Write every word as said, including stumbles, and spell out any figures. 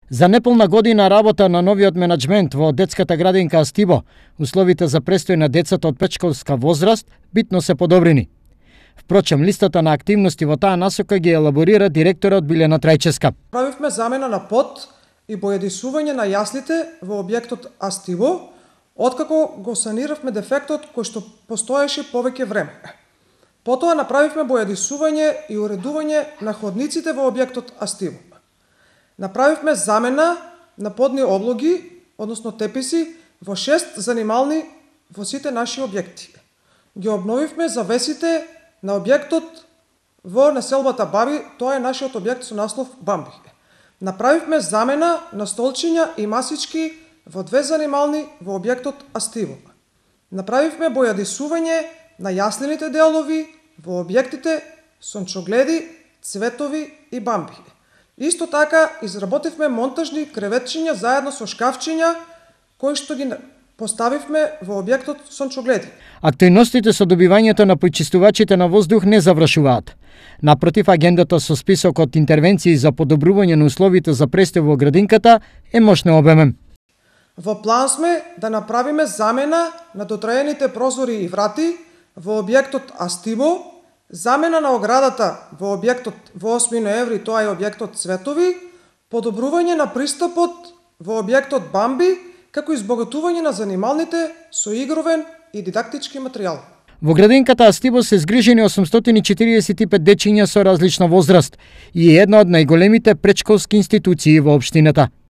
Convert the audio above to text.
За неполна година работа на новиот менаџмент во детската градинка Астибо, условите за престој на децата од претшколска возраст битно се подобрени. Впрочем, листата на активности во таа насока ги елаборира директорот Билена Трајческа. Правивме замена на под и боядисување на јаслите во објектот Астибо, откако го саниравме дефектот кој што постоеше повеќе време. Потоа направивме боядисување и уредување на ходниците во објектот Астибо. Направивме замена на подни облоги, односно теписи, во шест занимални во сите наши објекти. Ги обновивме завесите на објектот во населбата Баби, тоа е нашиот објект со наслов Бамби. Направивме замена на столчиња и масички во две занимални во објектот Астибо. Направивме бојадисување на јаслените делови во објектите Сончогледи, Цветови и Бамби. Исто така изработивме монтажни креветчиња заедно со шкафчиња кои што ги поставивме во објектот Сончогледи. Активностите со добивањето на почистувачите на воздух не завршуваат. Напротив, агендата со список од интервенции за подобрување на условите за престој во градинката е мощно обемен. Во план сме да направиме замена на дотраените прозори и врати во објектот Астибо, замена на оградата во објектот во осми ноември, тоа е објектот Цветови, подобрување на пристапот во објектот Бамби, како избогатување на занималните со игровен и дидактички материјал. Во градинката Астибо се згрижени осумстотини четиридесет и пет дечиња со различна возраст и е една од најголемите претшколски институции во општината.